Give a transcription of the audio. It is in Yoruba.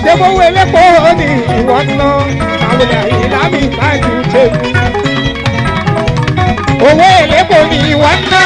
Débówó elépo ní ìwọ ná, àwọn àyíká mi bá ju tèmi. Owó elépo ní ìwọ ná,